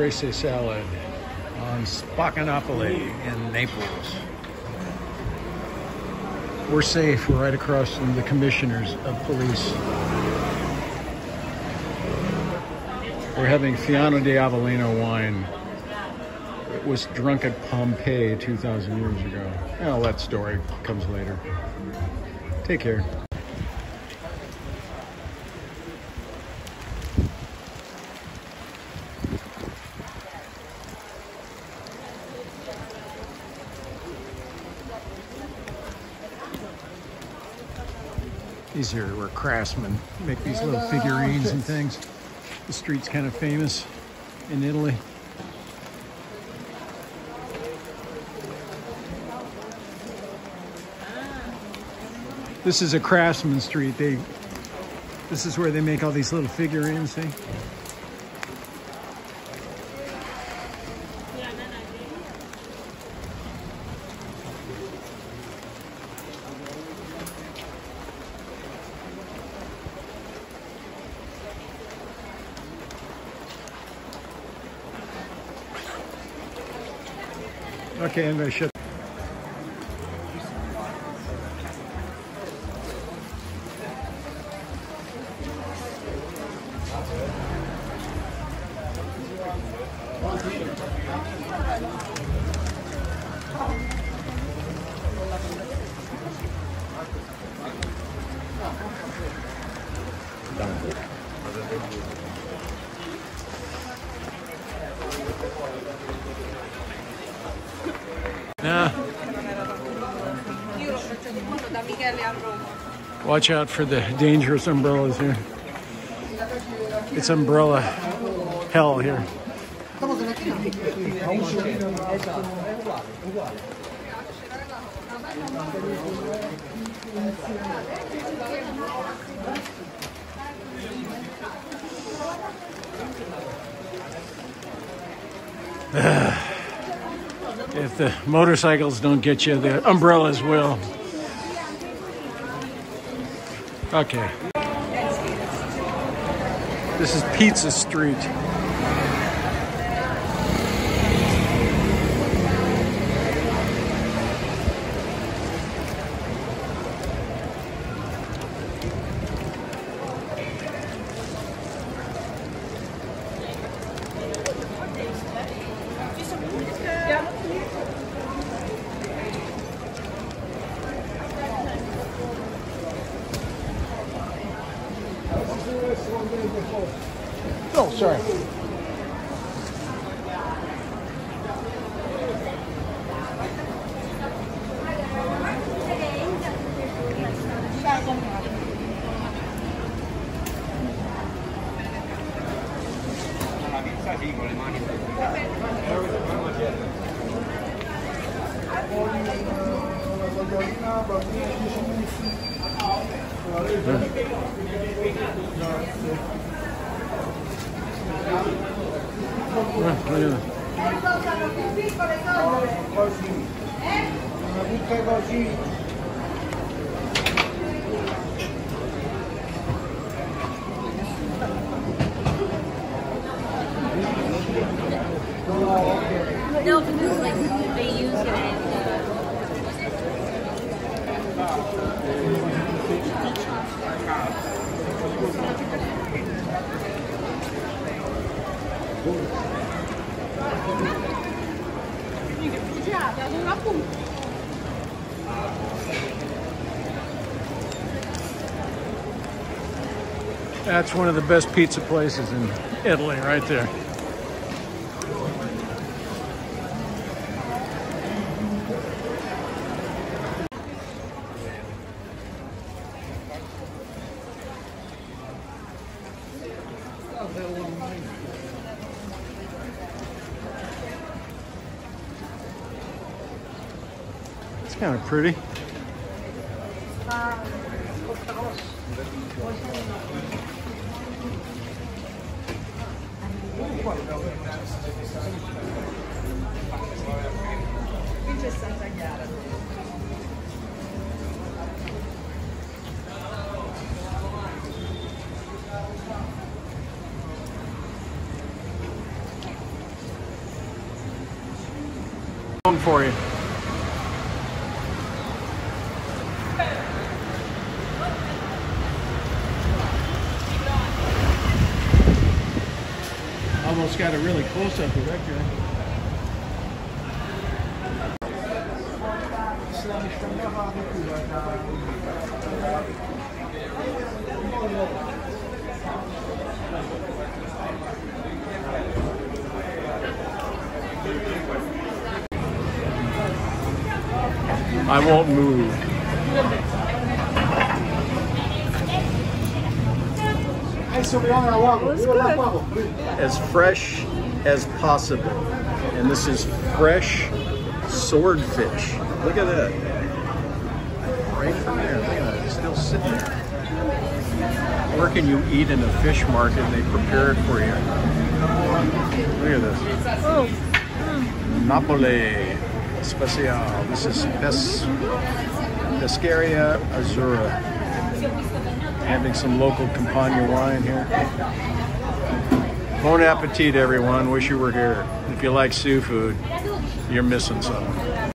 caprese salad on Spaccanapoli in Naples. We're safe. We're right across from the commissioners of police. We're having Fiano di Avellino wine. It was drunk at Pompeii 2,000 years ago. Well, that story comes later. Take care. These here were craftsmen, make these little figurines and things. The street's kind of famous in Italy. This is a craftsman street. This is where they make all these little figurines, see? Okay, I'm going to shut. Watch out for the dangerous umbrellas here. It's umbrella hell here. If the motorcycles don't get you, the umbrellas will. Okay. This is Pizza Street. Oh, sorry. No, because like they use it in That's one of the best pizza places in Italy right there. It's kind of pretty. for you. Almost got a really close-up of that guy. I won't move. As fresh as possible. And this is fresh swordfish. Look at that. Right from there. Look at that. It's still sitting there. Where can you eat in a fish market and they prepare it for you? Look at this. Oh. Napoli Special. This is Pescheria Azzura. Having some local Campania wine here. Bon appetit, everyone. Wish you were here. If you like seafood, you're missing something.